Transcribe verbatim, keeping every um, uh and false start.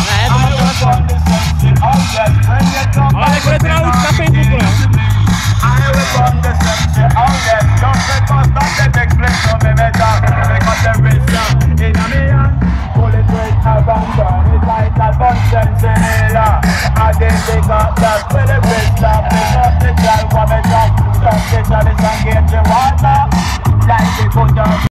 Eh, come faccio? Allora, quella la ultima pentola. I will run the same oh yes, don't take us back the next place, so me better because there is some in a million. Pull it with abandon, it's like a bunsen vanilla. I did pick up that with a wrist up, pick up the child, what me talk, stop the chalice and get the water, like the put up.